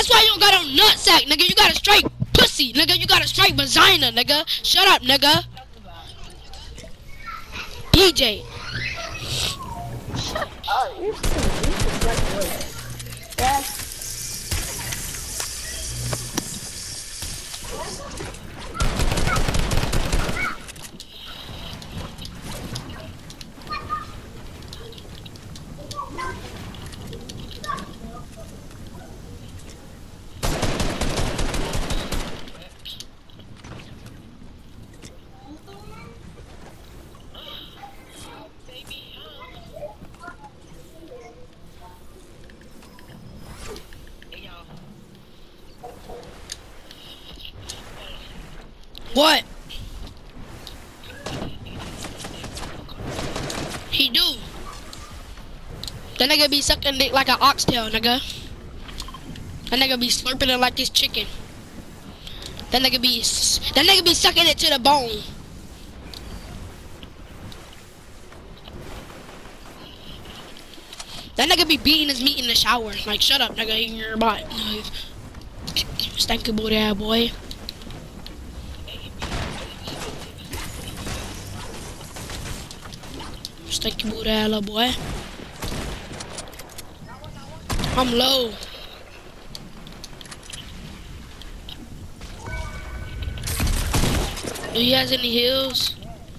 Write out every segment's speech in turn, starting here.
That's why you don't got a nutsack, nigga. You got a straight pussy, nigga. You got a straight vagina, nigga. Shut up, nigga. DJ. Oh, you yes. What? He do. That nigga be sucking dick like an oxtail, nigga. That nigga be slurping it like this chicken. That nigga be sucking it to the bone. That nigga be beating his meat in the shower. Like, shut up, nigga, in your butt. Stanky booty ass boy. Stanky booty ass little boy. I'm low. Do he has any heals?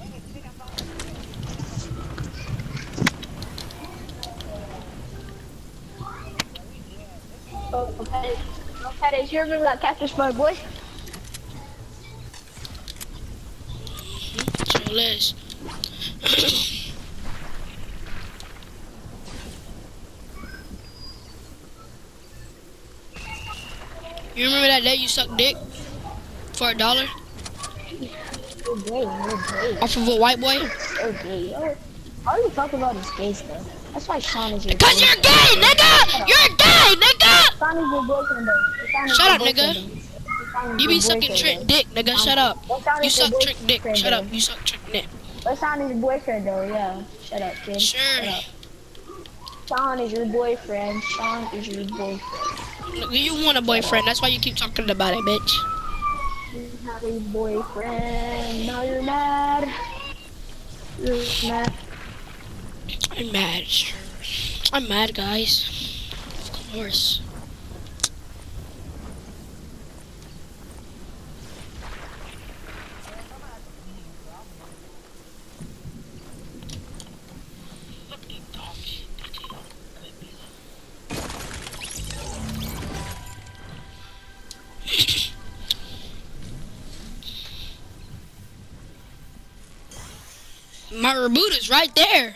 Okay, you remember that Catfish Boy boy? So let's. You remember that day you sucked dick for $1? Off of a white boy? Okay, all you talk about is gay stuff. That's why Sean is your Because boyfriend. you're gay, nigga! You're gay, nigga! Sean is your boyfriend though. Shut up, nigga. You be sucking trick dick, nigga. Shut up. You suck trick dick. Shut up. You suck trick dick. But Sean is your boyfriend though, yeah. Shut up, kid. Sure. Sean is your boyfriend. Sean is your boyfriend. You want a boyfriend. That's why you keep talking about it, bitch. You have a boyfriend. Now you're mad. You're mad. I'm mad, sure. I'm mad, guys. Of course. My reboot is right there.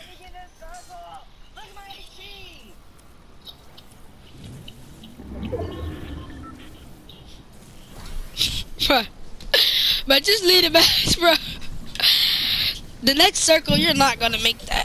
Bruh. But just leave it back, bro. The next circle, you're not gonna make that.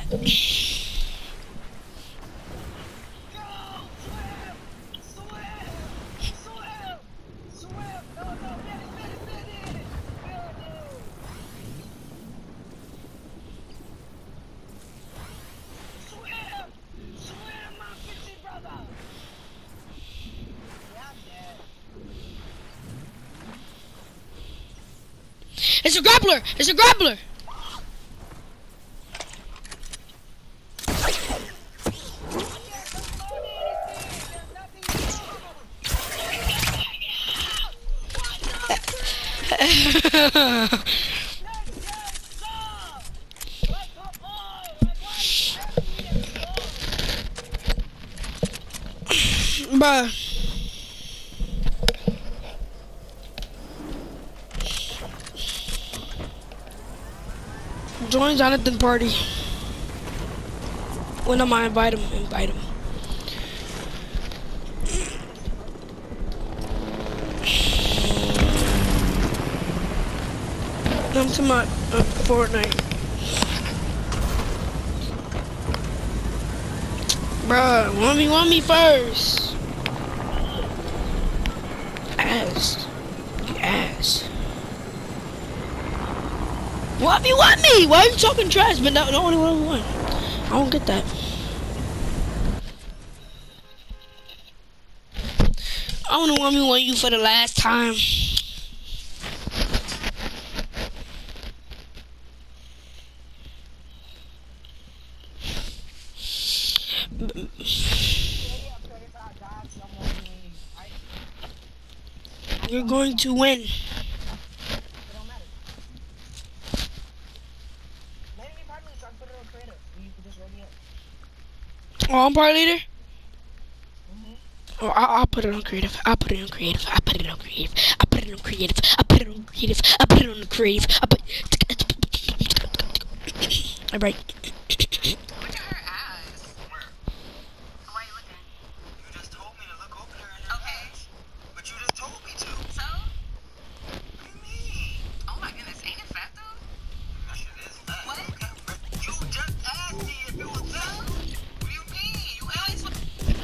It's a grappler! It's a grappler! Bruh. Join Jonathan party. When am I invite him? Invite him. Come to my Fortnite. Bruh, want me first. Ass. Ass. Want me? Why are you talking trash? But no only one won. I don't get that. I wanna 1v1 you for the last time. You're going to win. Oh, I'm part leader? Oh, I'll put it on creative. I'll put it on creative. I'll put it on creative. I'll put it on creative. I'll put it on creative. I'll put it on the creative. I'll put Alright. Look at her ass. Where? Why are you looking? You just told me to look over there in her ass. But you just told me to. So? What do you mean? Oh my goodness, ain't it fat though? That shit is fat. What? You just asked me if it was fat. What do you mean? You asked me.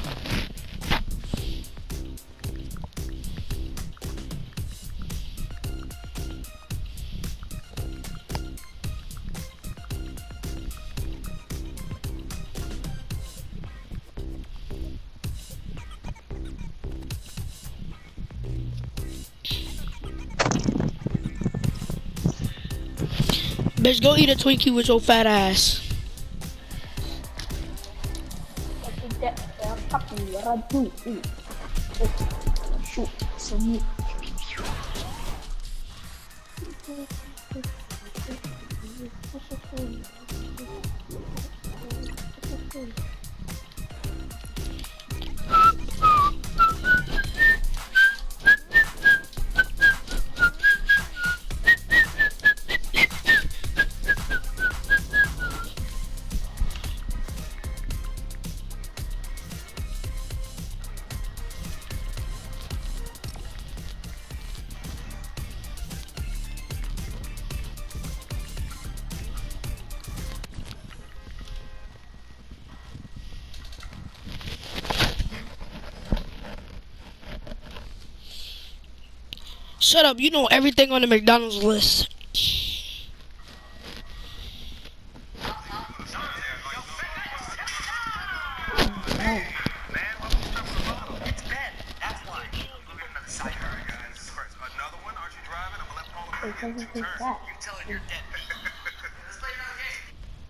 Bitch, go eat a Twinkie with your fat ass. Shoot, so you. Shut up, you know everything on the McDonald's list. Tell her you're dead. Let's play another game.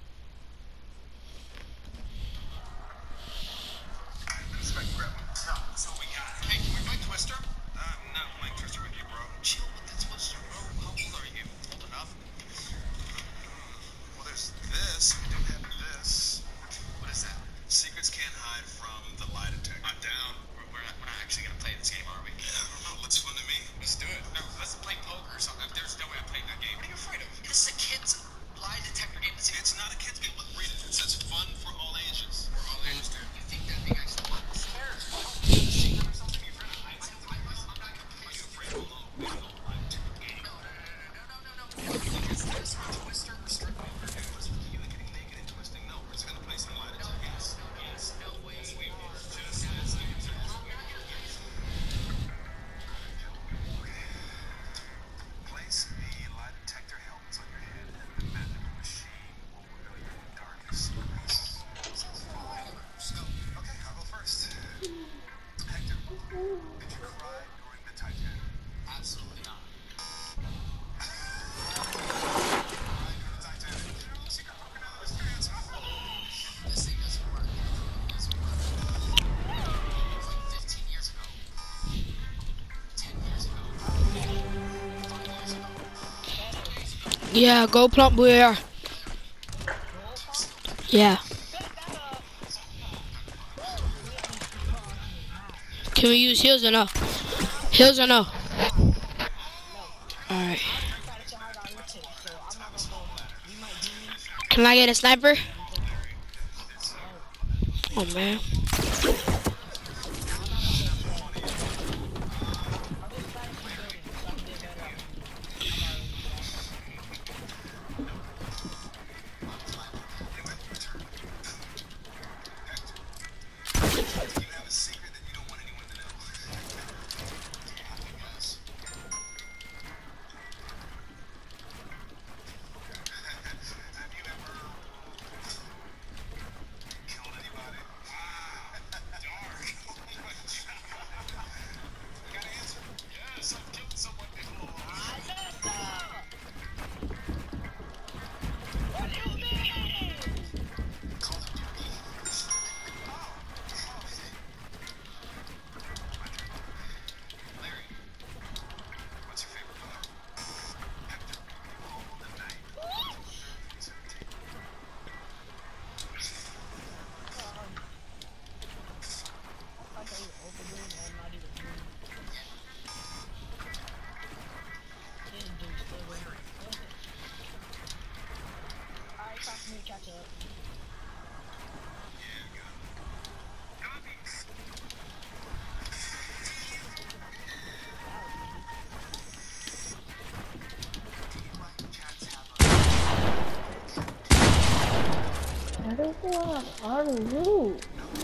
So we got. Hey, can we play Twister? I'm not playing Twister with you, bro. Chill with the Twister, bro. How old are you? Old enough? Well, there's this. We do have this. What is that? Secrets can't hide from the lie detector. I'm down. We're not actually gonna play this game, are we? Yeah, I don't know. Looks fun to me. Let's do it. No, let's play poker or something. There's no way I'm playing that game. What are you afraid of? This is a kid's lie detector game. It's not a kid's game. Look, read it. It says fun for all ages. For all ages, dude. You think that thing actually works? You have a secret or something you're afraid of? I'm not completely afraid of a little lie detector game. No. Because there's a Twister or strip poker. Twister, you getting naked and twisting? No, we're just gonna play some lie detector games. No way. Yes, we are. Just place the lie detector helmets on your head and the magical machine will reveal your darkest secrets. Okay, I'll go first. Hector, did you cry during the Titanic? Absolutely not. This thing doesn't work. It was like 15 years ago. 10 years ago. 5 years ago. Yeah, go plump where? Yeah. Can we use heals or no? Heals or no? Alright. Can I get a sniper? Oh man. You have a secret that you don't want anyone to know. Yes. Have you ever killed anybody? Arnold.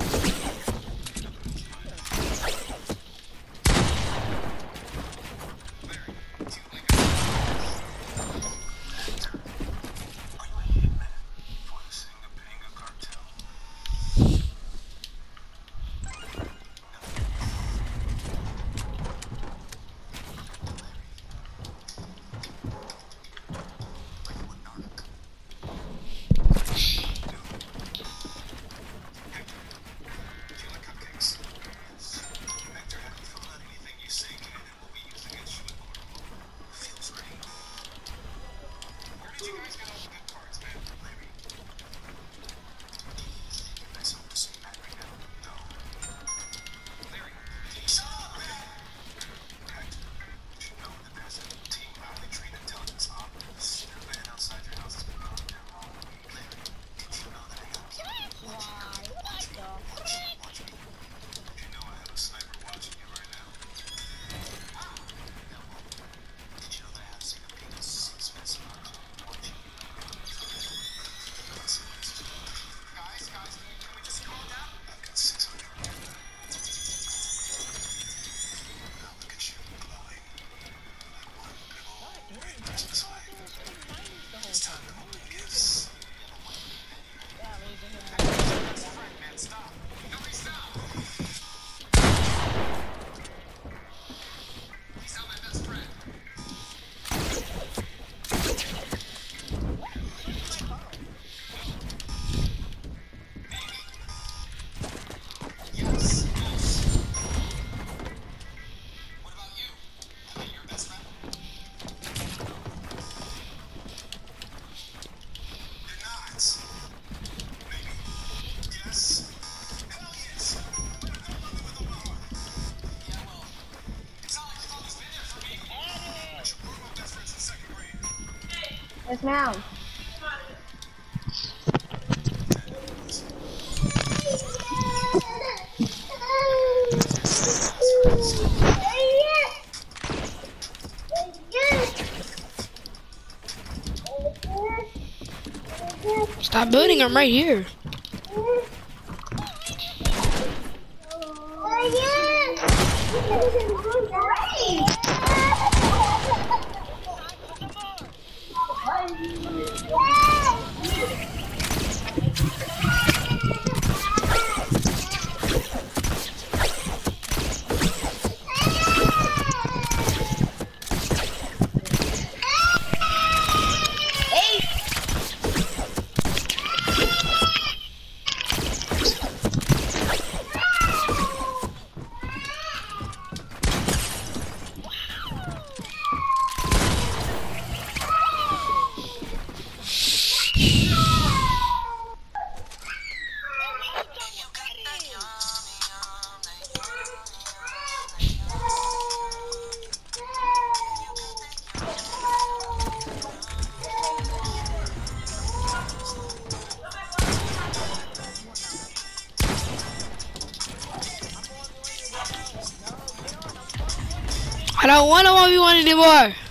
Yes, ma'am. Stop building, I'm right here. I don't want to 1v1 anymore.